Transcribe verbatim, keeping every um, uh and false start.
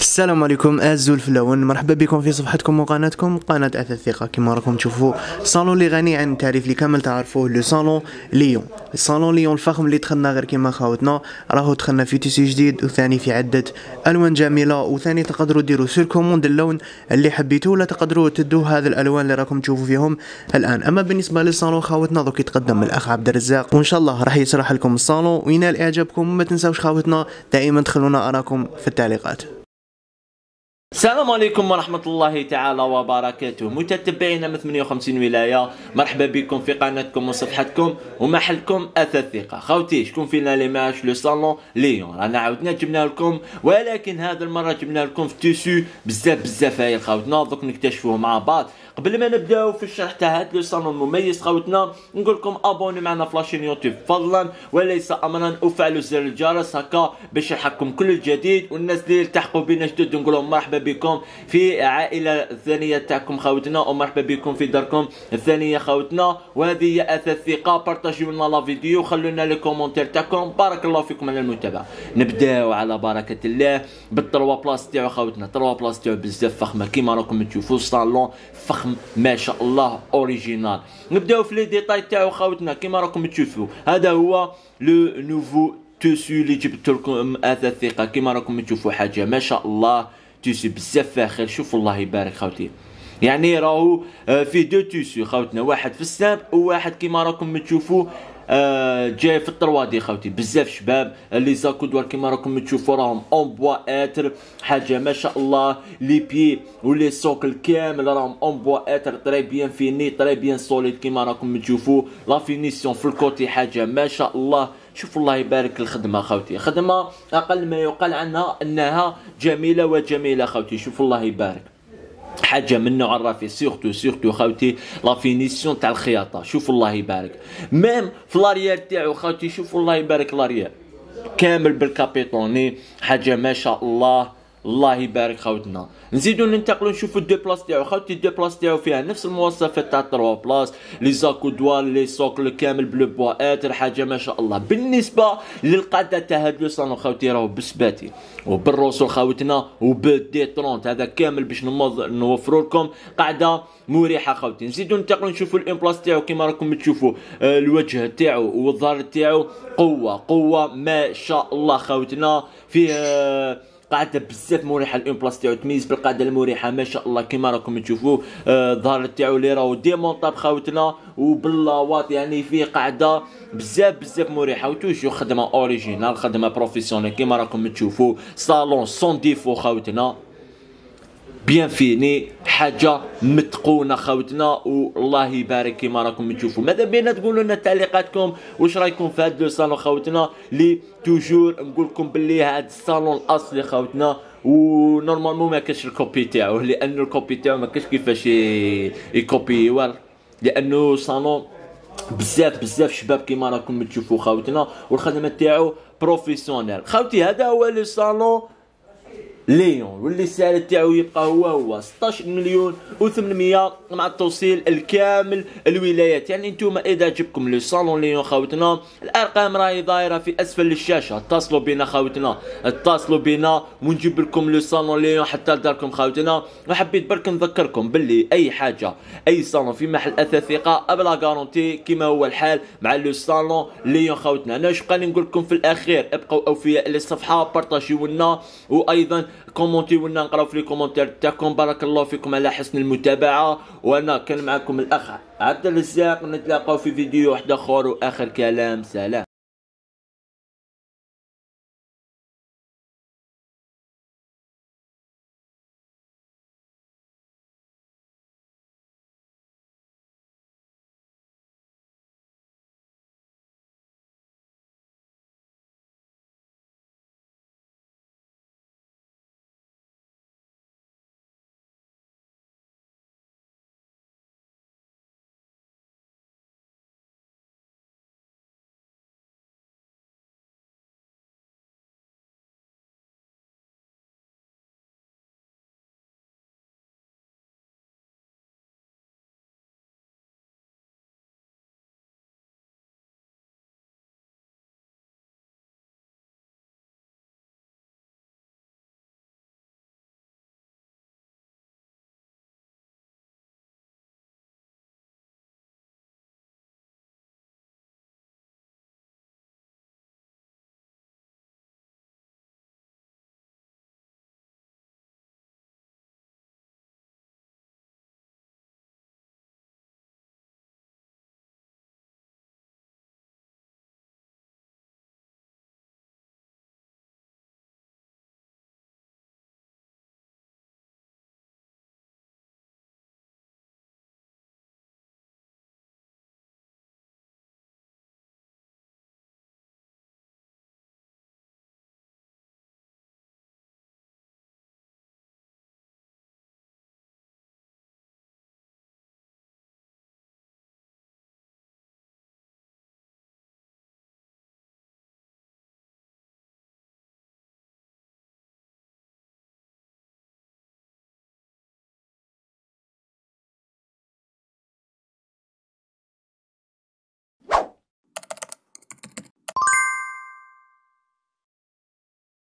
السلام عليكم أعزائي الفلاون، مرحبا بكم في صفحتكم وقناتكم قناة أثاث الثقة. كما راكم تشوفوا صالون اللي غني عن التعريف اللي كامل تعرفوه، لو صالون ليون. الصالون ليون الفخم اللي دخلنا غير كيما خاوتنا، راهو دخلنا في تيسي جديد وثاني في عدة ألوان جميلة، وثاني تقدروا ديروا سير كوموند اللون اللي حبيتوه، ولا تقدروا تدوه هذه الألوان اللي راكم تشوفوا فيهم الآن. أما بالنسبة للصالون خاوتنا دوك يتقدم الأخ عبد الرزاق، وإن شاء الله راح يشرح لكم الصالون وينال إعجابكم. وما تنساوش خاوتنا دائما تخلونا أراكم في التعليقات. السلام عليكم ورحمة الله تعالى وبركاته، متتبعينا من ثمانية وخمسين ولاية، مرحبا بكم في قناتكم وصفحتكم ومحلكم أثاث الثقة. خوتي شكون فينا اللي ماش لو صالون ليون، رانا عاودنا جبنا لكم، ولكن هذا المرة جبنا لكم في تيسو بزاف بزاف هايل خوتنا، دوك نكتشفوه مع بعض. قبل ما نبداو في الشرح تاع هذا لو صالون مميز خوتنا، نقول لكم ابوني معنا في لاشين يوتيوب فضلا وليس امرا، وفعلوا زر الجرس هكا باش يلحقكم كل الجديد. والناس اللي التحقوا بنا جدد نقول لهم مرحبا بكم في عائله الثانيه تاعكم خوتنا، ومرحبا بكم في داركم الثانيه خوتنا. وهذه هي أثاث الثقة، بارطاجيو لنا لا فيديو، خلوا لنا لي كومونتير تاعكم، بارك الله فيكم على المتابعه. نبداو على بركه الله بالتروا بلاص تاعو خوتنا، تروا بلاص تاعو بزاف فخمه كيما راكم تشوفوا، الصالون فخم ما شاء الله اوريجينال. نبداو في لي ديتاي تاعو خوتنا كيما راكم تشوفوا، هذا هو لو نوفو تيسو اللي جبت لكم أثاث الثقة. كيما راكم تشوفوا حاجه ما شاء الله، تيسو بزاف فاخر، شوفوا الله يبارك خوتي. يعني راهو فيه دو تيسو خوتنا، واحد في السامب وواحد كيما راكم تشوفوا آه جاي في الطروادي خوتي، بزاف شباب. لي زاكودوار كيما راكم تشوفوا راهم اون بوا اتر، حاجه ما شاء الله. لي بي ولي سوكل كامل راهم اون بوا اتر، طري بيان فيني، طري بيان سوليد كيما راكم تشوفوا. لا فينيسيون في الكوتي حاجه ما شاء الله. شوفوا الله يبارك الخدمه خوتي، خدمه اقل ما يقال عنها انها جميله وجميله خوتي، شوفوا الله يبارك، حاجه من نوع الرفيع. سيرتو سيرتو خوتي لا فينيسيون تاع الخياطه، شوفوا الله يبارك. ميم في لاريير تاعو خوتي، شوفوا الله يبارك لاريير كامل بالكابيطوني، حاجه ما شاء الله الله يبارك خوتنا. نزيدو ننتقلو نشوفو دو بلاص تاعو خوتي، دو بلاص تاعو فيها نفس المواصفات تاع تروا بلاص، لي زاكودوار لي سوكل كامل بلو بواتر، حاجه ما شاء الله. بالنسبه للقاده تاع هاد لو صالون خوتي راهو بسباتي وبالروسو خوتنا وبالدي ثلاثين، هذا كامل باش نوفروا لكم قاعده مريحه خوتي. نزيدو ننتقلو نشوفو الامبلاس تاعو كيما راكم تشوفوا، آه الوجه تاعو والظهر تاعو قوه قوه ما شاء الله خوتنا. فيه آه قاعده بزاف مريحه، الامبلاس تاعو تميز بالقاعده المريحه ما شاء الله كيما راكم تشوفوا. الظهر آه تاعو اللي راهو ديمونطاب خوتنا وباللاواط، يعني فيه قاعده بزاف بزاف مريحه، وتوجو خدمه اوريجينال، خدمه بروفيسيونيل كيما راكم تشوفوا. صالون سون ديفو خوتنا، بيان فيني، حاجه متقونه خوتنا، والله يبارك كيما راكم تشوفوا. ماذا بينا تقولوا لنا تعليقاتكم، واش رايكم في هذا لو صالون خوتنا اللي توجور نقول لكم باللي هذا الصالون الاصلي خوتنا، ونورمالمون ما كاش الكوبي تاعو، لانه الكوبي تاعو ما كاش كيفاش يكوبي ور، لانه صالون بزاف بزاف شباب كيما راكم تشوفوا خوتنا، والخدمه تاعو بروفيسيونيل خوتي. هذا هو لو صالون ليون، واللي السعر تاعو يبقى هو هو ستطاش مليون وثمانمية مع التوصيل الكامل الولايات. يعني نتوما اذا جبكم لو صالون ليون خوتنا، الارقام راهي ظاهره في اسفل الشاشه، اتصلوا بنا خوتنا، اتصلوا بنا ونجيب لكم لو صالون ليون حتى لداركم خوتنا. وحبيت برك نذكركم باللي اي حاجه اي صالون في محل أثاث ثقة ابلا غارونتي كما هو الحال مع لو صالون ليون خوتنا. انا واش بقى نقول لكم في الاخير، ابقوا اوفياء للصفحه، بارطاجيو لنا، وايضا كومونتي ولنا نقراو في لي كومونتير تاعكم. بارك الله فيكم على حسن المتابعه، وانا كان معكم الاخ عبد الرزاق، نتلاقاو في فيديو واحد اخر واخر كلام، سلام.